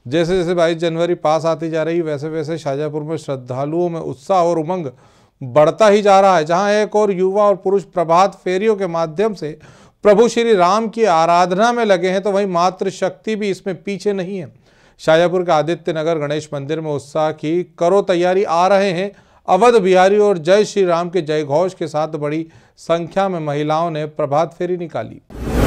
जैसे जैसे 22 जनवरी पास आती जा रही वैसे वैसे शाजापुर में श्रद्धालुओं में उत्साह और उमंग बढ़ता ही जा रहा है। जहां एक और युवा और पुरुष प्रभात फेरियों के माध्यम से प्रभु श्री राम की आराधना में लगे हैं, तो वहीं मातृशक्ति भी इसमें पीछे नहीं है। शाजापुर के आदित्य नगर गणेश मंदिर में उत्साह की करो तैयारी आ रहे हैं अवध बिहारी और जय श्री राम के जय घोष के साथ बड़ी संख्या में महिलाओं ने प्रभात फेरी निकाली।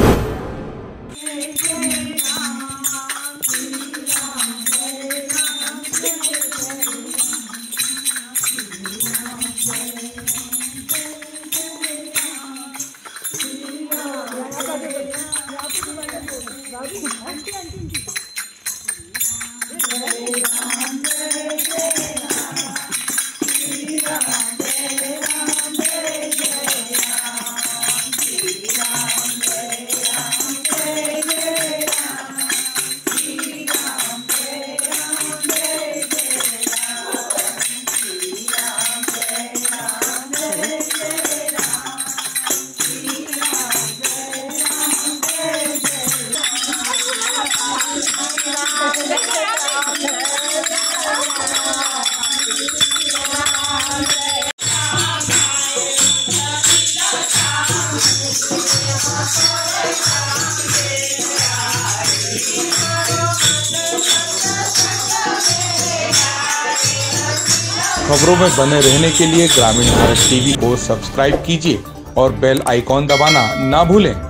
खबरों में बने रहने के लिए ग्रामीण भारत टीवी को सब्सक्राइब कीजिए और बेल आइकॉन दबाना ना भूलें।